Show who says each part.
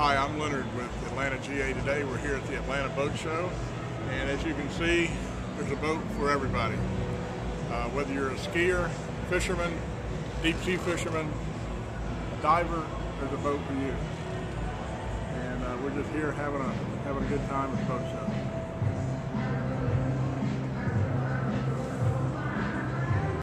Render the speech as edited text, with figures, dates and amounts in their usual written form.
Speaker 1: Hi, I'm Leonard with AtlantaGA Today. We're here at the Atlanta Boat Show, and as you can see, there's a boat for everybody. Whether you're a skier, fisherman, deep sea fisherman, diver, there's a boat for you. And we're just here having a good time at the boat show.